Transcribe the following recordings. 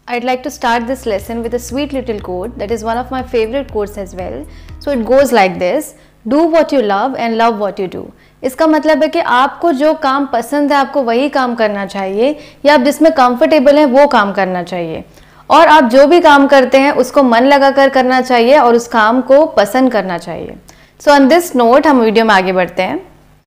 I'd like to start this lesson with a sweet little quote that is one of my favorite quotes as well. So it goes like this: Do what you love and love what you do. इसका मतलब है कि आपको जो काम पसंद है आपको वही काम करना चाहिए, या आप जिसमें कंफर्टेबल हैं वो काम करना चाहिए, और आप जो भी काम करते हैं उसको मन लगाकर करना चाहिए और उस काम को पसंद करना चाहिए। सो ऑन दिस नोट हम वीडियो में आगे बढ़ते हैं।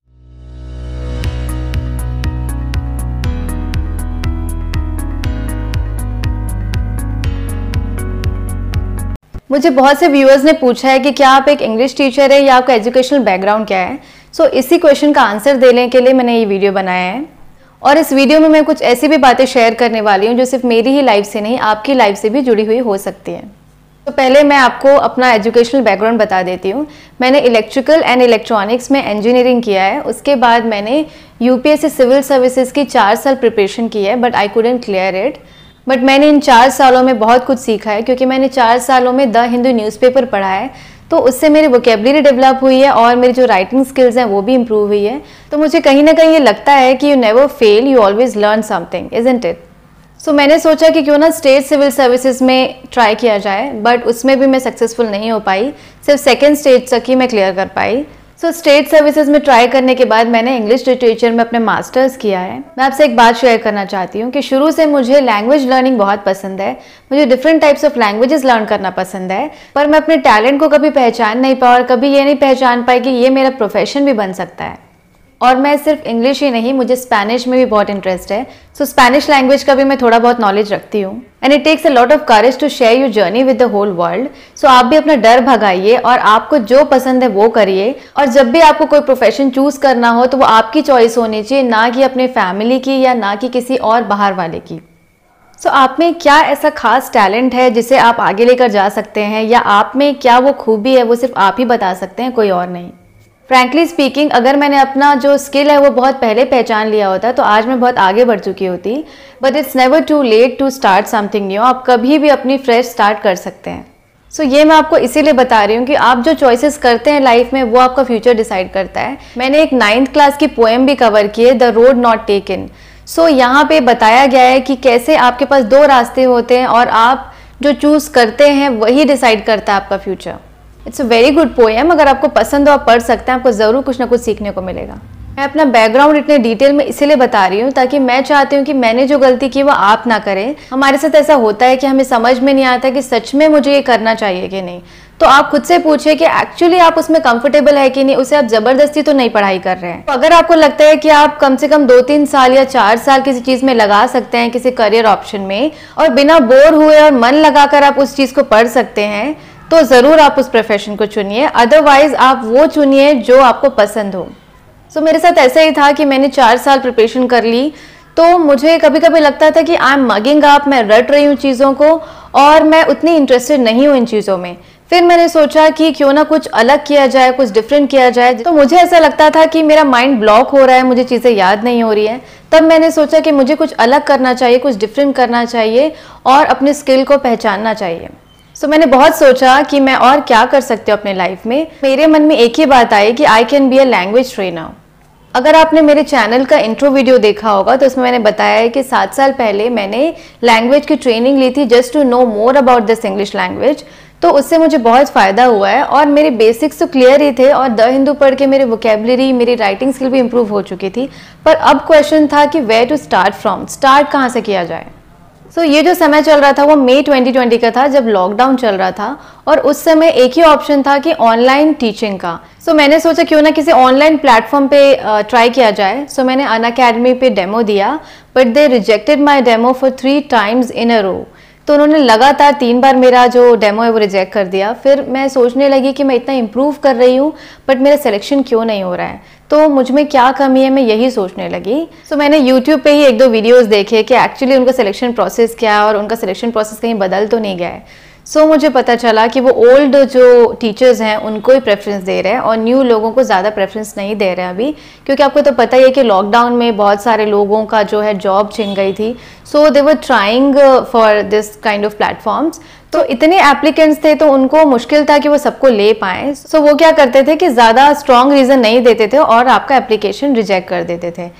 मुझे बहुत से व्यूअर्स ने पूछा है कि क्या आप एक इंग्लिश टीचर है या आपका एजुकेशनल बैकग्राउंड क्या है। सो इसी क्वेश्चन का आंसर देने के लिए मैंने ये वीडियो बनाया है, और इस वीडियो में मैं कुछ ऐसी भी बातें शेयर करने वाली हूँ जो सिर्फ मेरी ही लाइफ से नहीं आपकी लाइफ से भी जुड़ी हुई हो सकती हैं। तो पहले मैं आपको अपना एजुकेशनल बैकग्राउंड बता देती हूँ। मैंने इलेक्ट्रिकल एंड इलेक्ट्रॉनिक्स में इंजीनियरिंग किया है। उसके बाद मैंने यूपीएससी सिविल सर्विसेज की 4 साल प्रिपरेशन की है, but I couldn't clear it. But मैंने इन 4 सालों में बहुत कुछ सीखा है, क्योंकि मैंने 4 सालों में द हिंदू न्यूज़पेपर पढ़ा है, तो उससे मेरी वोकेबलरी डेवलप हुई है और मेरी जो राइटिंग स्किल्स हैं वो भी इम्प्रूव हुई है। तो मुझे कहीं ना कहीं ये लगता है कि you never fail, you always learn something, isn't it. So मैंने सोचा कि क्यों ना स्टेट सिविल सर्विसेज में ट्राई किया जाए, बट उसमें भी मैं सक्सेसफुल नहीं हो पाई, सिर्फ 2nd स्टेज तक ही मैं क्लियर कर पाई। सो स्टेट सर्विसेज में ट्राई करने के बाद मैंने इंग्लिश लिटरेचर में अपने मास्टर्स किया है। मैं आपसे एक बात शेयर करना चाहती हूँ कि शुरू से मुझे लैंग्वेज लर्निंग बहुत पसंद है, मुझे different types of languages learn करना पसंद है, पर मैं अपने टैलेंट को कभी पहचान नहीं पाई और कभी ये नहीं पहचान पाई कि ये मेरा प्रोफेशन भी बन सकता है। और मैं सिर्फ इंग्लिश ही नहीं, मुझे स्पेनिश में भी बहुत इंटरेस्ट है। सो स्पेनिश लैंग्वेज का भी मैं थोड़ा बहुत नॉलेज रखती हूँ। And it takes a lot of courage to share your journey with the whole world. So आप भी अपना डर भगाइए और आपको जो पसंद है वो करिए, और जब भी आपको कोई प्रोफेशन चूज करना हो तो वो आपकी चॉइस होनी चाहिए, ना कि अपने फैमिली की या ना कि किसी और बाहर वाले की। सो आप में क्या ऐसा खास टैलेंट है जिसे आप आगे लेकर जा सकते हैं, या आप में क्या वो खूबी है वो सिर्फ आप ही बता सकते हैं, कोई और नहीं। फ्रैंकली स्पीकिंग, अगर मैंने अपना जो स्किल है वो बहुत पहले पहचान लिया होता तो आज मैं बहुत आगे बढ़ चुकी होती। But it's never too late to start something new. आप कभी भी अपनी फ्रेश स्टार्ट कर सकते हैं। सो ये मैं आपको इसीलिए बता रही हूँ कि आप जो चॉइसेस करते हैं लाइफ में वो आपका फ्यूचर डिसाइड करता है। मैंने एक 9th क्लास की पोएम भी कवर की है, the road not taken. So यहाँ पे बताया गया है कि कैसे आपके पास 2 रास्ते होते हैं और आप जो चूज करते हैं वही डिसाइड करता है आपका future. It's a very good poem, अगर आपको पसंद हो आप पढ़ सकते हैं, आपको ज़रूर कुछ ना कुछ सीखने को मिलेगा। मैं अपना बैकग्राउंड इतने डिटेल में इसीलिए बता रही हूँ ताकि मैं चाहती हूँ कि मैंने जो गलती की वो आप ना करें। हमारे साथ ऐसा होता है कि हमें समझ में नहीं आता कि सच में मुझे ये करना चाहिए कि नहीं। तो आप खुद से पूछिए कि एक्चुअली आप उसमें कंफर्टेबल है कि नहीं, उसे आप जबरदस्ती तो नहीं पढ़ाई कर रहे हैं। तो अगर आपको लगता है कि आप कम से कम 2-3 साल या 4 साल किसी चीज़ में लगा सकते हैं, किसी करियर ऑप्शन में, और बिना बोर हुए और मन लगाकर आप उस चीज़ को पढ़ सकते हैं, तो ज़रूर आप उस प्रोफेशन को चुनिए। अदरवाइज आप वो चुनिए जो आपको पसंद हो। सो मेरे साथ ऐसा ही था कि मैंने 4 साल प्रिपरेशन कर ली, तो मुझे कभी कभी लगता था कि आई एम मगिंग अप, मैं रट रही हूँ चीज़ों को और मैं उतनी इंटरेस्टेड नहीं हूँ इन चीज़ों में। फिर मैंने सोचा कि क्यों ना कुछ अलग किया जाए, कुछ डिफरेंट किया जाए। तो मुझे ऐसा लगता था कि मेरा माइंड ब्लॉक हो रहा है, मुझे चीज़ें याद नहीं हो रही है। तब मैंने सोचा कि मुझे कुछ अलग करना चाहिए, कुछ डिफरेंट करना चाहिए और अपने स्किल को पहचानना चाहिए। सो मैंने बहुत सोचा कि मैं और क्या कर सकती हूँ अपने लाइफ में। मेरे मन में एक ही बात आई कि I can be a language trainer. अगर आपने मेरे चैनल का इंट्रो वीडियो देखा होगा तो उसमें मैंने बताया है कि 7 साल पहले मैंने लैंग्वेज की ट्रेनिंग ली थी just to know more about this English language. तो उससे मुझे बहुत फ़ायदा हुआ है और मेरे बेसिक्स तो क्लियर ही थे, और द हिंदू पढ़ के मेरी वोकेबलरी, मेरी राइटिंग स्किल भी इम्प्रूव हो चुकी थी। पर अब क्वेश्चन था कि where to start from, start कहाँ से किया जाए। सो ये जो समय चल रहा था वो मई 2020 का था, जब लॉकडाउन चल रहा था, और उस समय एक ही ऑप्शन था कि ऑनलाइन टीचिंग का। सो मैंने सोचा क्यों ना किसी ऑनलाइन प्लेटफॉर्म पे ट्राई किया जाए। सो मैंने अनअकैडमी पे डेमो दिया, but they rejected my demo for 3 times in a row. तो उन्होंने लगातार 3 बार मेरा जो डेमो है वो रिजेक्ट कर दिया। फिर मैं सोचने लगी कि मैं इतना इम्प्रूव कर रही हूँ बट मेरा सिलेक्शन क्यों नहीं हो रहा है, तो मुझ में क्या कमी है, मैं यही सोचने लगी। सो मैंने यूट्यूब पे ही 1-2 वीडियोस देखे कि एक्चुअली उनका सिलेक्शन प्रोसेस क्या है और उनका सिलेक्शन प्रोसेस कहीं बदल तो नहीं गया है। सो मुझे पता चला कि वो ओल्ड जो टीचर्स हैं उनको ही प्रेफरेंस दे रहे हैं और न्यू लोगों को ज़्यादा प्रेफरेंस नहीं दे रहे हैं अभी, क्योंकि आपको तो पता ही है कि लॉकडाउन में बहुत सारे लोगों का जो है जॉब छिन गई थी। So they were trying for this kind of platforms. तो इतने एप्लीकेंट्स थे तो उनको मुश्किल था कि वो सबको ले पाएँ। सो वो क्या करते थे कि ज़्यादा स्ट्रॉन्ग रीज़न नहीं देते थे और आपका एप्लीकेशन रिजेक्ट कर देते थे।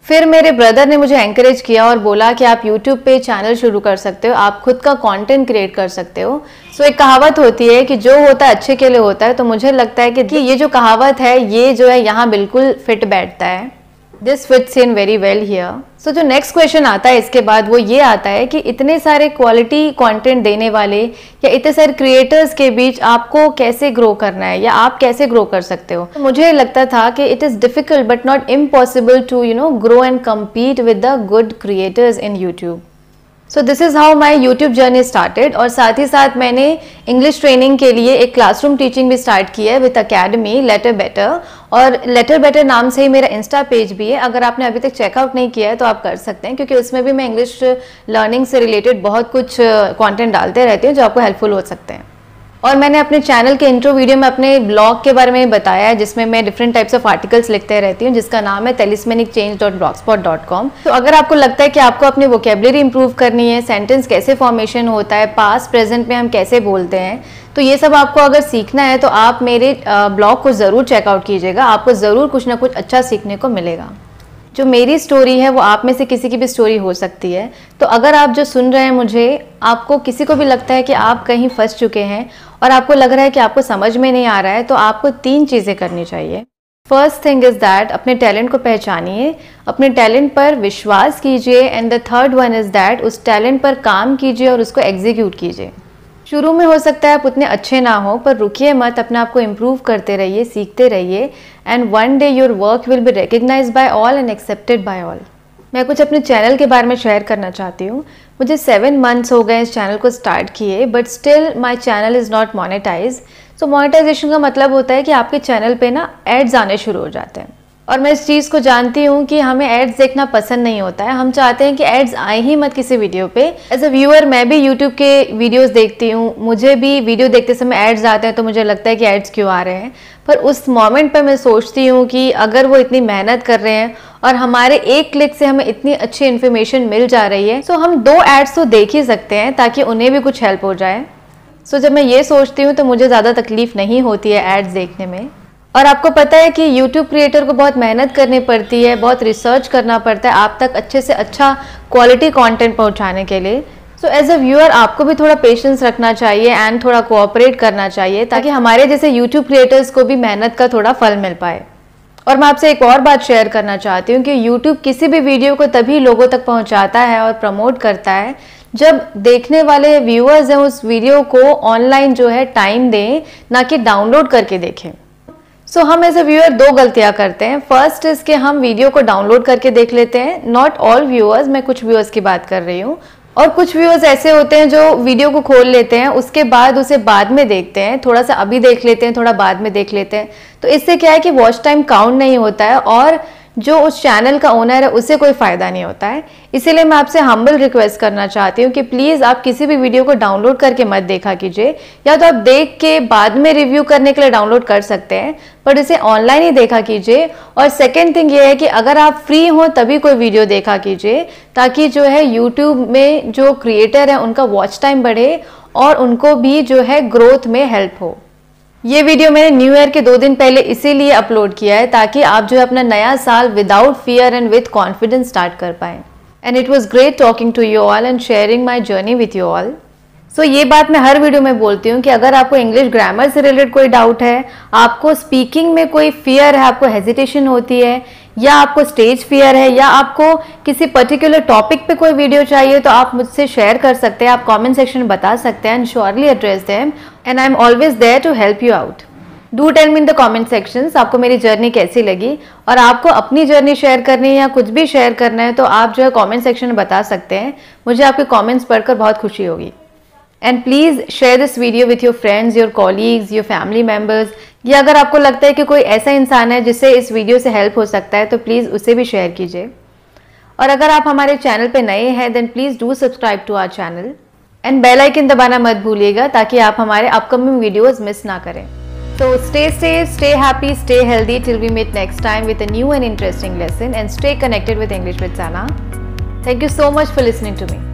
फिर मेरे ब्रदर ने मुझे एनकरेज किया और बोला कि आप यूट्यूब पे चैनल शुरू कर सकते हो, आप खुद का कंटेंट क्रिएट कर सकते हो। सो एक कहावत होती है कि जो होता है अच्छे के लिए होता है, तो मुझे लगता है कि ये जो कहावत है ये जो है यहाँ बिल्कुल फिट बैठता है। This fits in very well here. So जो नेक्स्ट क्वेश्चन आता है इसके बाद वो ये आता है कि इतने सारे क्वालिटी कंटेंट देने वाले या इतने सारे क्रिएटर्स के बीच आपको कैसे ग्रो करना है या आप कैसे ग्रो कर सकते हो। तो मुझे लगता था कि it is difficult but not impossible to grow and compete with the good creators in YouTube. So this is how my YouTube journey started. और साथ ही साथ मैंने इंग्लिश ट्रेनिंग के लिए एक क्लासरूम टीचिंग भी स्टार्ट की है विद अकेडमी लेटर बेटर, और लेटर बेटर नाम से ही मेरा इंस्टा पेज भी है। अगर आपने अभी तक चेकआउट नहीं किया है तो आप कर सकते हैं, क्योंकि उसमें भी मैं इंग्लिश लर्निंग से रिलेटेड बहुत कुछ कंटेंट डालते रहती हूँ जो आपको हेल्पफुल हो सकते हैं। और मैंने अपने चैनल के इंट्रो वीडियो में अपने ब्लॉग के बारे में बताया है, जिसमें मैं डिफरेंट टाइप्स ऑफ आर्टिकल्स लिखते रहती हूँ, जिसका नाम है talismanichange.blogspot.com। तो अगर आपको लगता है कि आपको अपनी वोकेबलरी इंप्रूव करनी है, सेंटेंस कैसे फॉर्मेशन होता है, पास्ट प्रेजेंट में हम कैसे बोलते हैं, तो ये सब आपको अगर सीखना है तो आप मेरे ब्लॉग को ज़रूर चेकआउट कीजिएगा। आपको ज़रूर कुछ ना कुछ अच्छा सीखने को मिलेगा। जो मेरी स्टोरी है वो आप में से किसी की भी स्टोरी हो सकती है। तो अगर आप जो सुन रहे हैं मुझे, आपको किसी को भी लगता है कि आप कहीं फंस चुके हैं और आपको लग रहा है कि आपको समझ में नहीं आ रहा है, तो आपको 3 चीज़ें करनी चाहिए। फर्स्ट थिंग इज़ दैट अपने टैलेंट को पहचानिए, अपने टैलेंट पर विश्वास कीजिए, and the third one is that उस टैलेंट पर काम कीजिए और उसको एग्जीक्यूट कीजिए। शुरू में हो सकता है आप उतने अच्छे ना हो, पर रुकिए मत, अपने आप को इम्प्रूव करते रहिए, सीखते रहिए, and one day your work will be recognised by all and accepted by all. मैं कुछ अपने चैनल के बारे में शेयर करना चाहती हूँ। मुझे 7 मंथ्स हो गए इस चैनल को स्टार्ट किए, but still my channel is not monetise. So monetisation का मतलब होता है कि आपके चैनल पे ना एड्स आने शुरू हो जाते हैं, और मैं इस चीज़ को जानती हूँ कि हमें एड्स देखना पसंद नहीं होता है। हम चाहते हैं कि एड्स आए ही मत किसी वीडियो पे। एज अ व्यूअर मैं भी यूट्यूब के वीडियोस देखती हूँ, मुझे भी वीडियो देखते समय एड्स आते हैं तो मुझे लगता है कि एड्स क्यों आ रहे हैं। पर उस मोमेंट पर मैं सोचती हूँ कि अगर वो इतनी मेहनत कर रहे हैं और हमारे एक क्लिक से हमें इतनी अच्छी इन्फॉर्मेशन मिल जा रही है, तो हम 2 एड्स तो देख ही सकते हैं ताकि उन्हें भी कुछ हेल्प हो जाए। सो जब मैं ये सोचती हूँ तो मुझे ज़्यादा तकलीफ नहीं होती है एड्स देखने में। और आपको पता है कि YouTube क्रिएटर को बहुत मेहनत करनी पड़ती है, बहुत रिसर्च करना पड़ता है आप तक अच्छे से अच्छा क्वालिटी कंटेंट पहुंचाने के लिए। सो एज अ व्यूअर आपको भी थोड़ा पेशेंस रखना चाहिए एंड थोड़ा कोऑपरेट करना चाहिए, ताकि हमारे जैसे YouTube क्रिएटर्स को भी मेहनत का थोड़ा फल मिल पाए। और मैं आपसे एक और बात शेयर करना चाहती हूँ कि YouTube किसी भी वीडियो को तभी लोगों तक पहुँचाता है और प्रमोट करता है जब देखने वाले व्यूअर्स हैं उस वीडियो को ऑनलाइन जो है टाइम दें, ना कि डाउनलोड करके देखें। सो हम एज अ व्यूअर 2 गलतियां करते हैं। फर्स्ट इज कि हम वीडियो को डाउनलोड करके देख लेते हैं। नॉट ऑल व्यूअर्स, मैं कुछ व्यूअर्स की बात कर रही हूँ। और कुछ व्यूअर्स ऐसे होते हैं जो वीडियो को खोल लेते हैं, उसके बाद उसे बाद में देखते हैं, थोड़ा सा अभी देख लेते हैं, थोड़ा बाद में देख लेते हैं। तो इससे क्या है कि वॉच टाइम काउंट नहीं होता है और जो उस चैनल का ओनर है उसे कोई फ़ायदा नहीं होता है। इसीलिए मैं आपसे हम्बल रिक्वेस्ट करना चाहती हूँ कि प्लीज़ आप किसी भी वीडियो को डाउनलोड करके मत देखा कीजिए, या तो आप देख के बाद में रिव्यू करने के लिए डाउनलोड कर सकते हैं, पर इसे ऑनलाइन ही देखा कीजिए। और सेकेंड थिंग ये है कि अगर आप फ्री हो तभी कोई वीडियो देखा कीजिए, ताकि जो है यूट्यूब में जो क्रिएटर है उनका वॉच टाइम बढ़े और उनको भी जो है ग्रोथ में हेल्प हो। ये वीडियो मैंने न्यू ईयर के 2 दिन पहले इसीलिए अपलोड किया है ताकि आप जो है अपना नया साल without fear and with confidence start कर पाएं। And it was great talking to you all and sharing my journey with you all. So ये बात मैं हर वीडियो में बोलती हूँ कि अगर आपको इंग्लिश ग्रामर से रिलेटेड कोई डाउट है, आपको स्पीकिंग में कोई फियर है, आपको हेजिटेशन होती है, या आपको स्टेज फियर है, या आपको किसी पर्टिकुलर टॉपिक पे कोई वीडियो चाहिए, तो आप मुझसे शेयर कर सकते हैं, आप कमेंट सेक्शन में बता सकते हैं and surely address them and I am always there to help you out. Do tell me in the comment sections आपको मेरी जर्नी कैसी लगी, और आपको अपनी जर्नी शेयर करनी है या कुछ भी शेयर करना है तो आप जो है कमेंट सेक्शन में बता सकते हैं। मुझे आपके कमेंट्स पढ़कर बहुत खुशी होगी। And please share this video with your friends, your colleagues, your family members, या अगर आपको लगता है कि कोई ऐसा इंसान है जिससे इस वीडियो से हेल्प हो सकता है तो प्लीज़ उसे भी शेयर कीजिए। और अगर आप हमारे चैनल पे नए हैं then please do subscribe to our channel and bell icon दबाना मत भूलिएगा ताकि आप हमारे अपकमिंग वीडियोज़ मिस ना करें। So stay safe, stay happy, stay healthy till we meet next time with a new and interesting lesson, and stay connected with English with Sana. Thank you so much for listening to me.